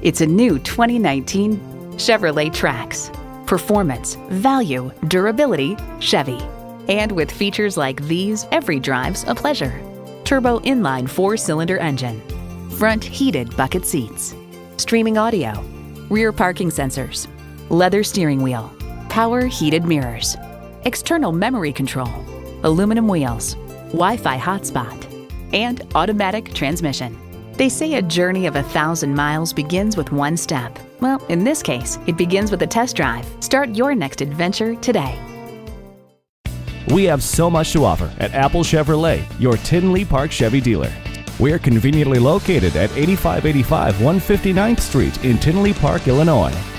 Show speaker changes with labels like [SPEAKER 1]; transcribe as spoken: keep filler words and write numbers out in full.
[SPEAKER 1] It's a new twenty nineteen Chevrolet Trax. Performance, value, durability, Chevy. And with features like these, every drive's a pleasure. Turbo inline four-cylinder engine, front heated bucket seats, streaming audio, rear parking sensors, leather steering wheel, power heated mirrors, external memory control, aluminum wheels, Wi-Fi hotspot, and automatic transmission. They say a journey of a thousand miles begins with one step. Well, in this case, it begins with a test drive. Start your next adventure today.
[SPEAKER 2] We have so much to offer at Apple Chevrolet, your Tinley Park Chevy dealer. We're conveniently located at eighty-five eighty-five one fifty-ninth Street in Tinley Park, Illinois.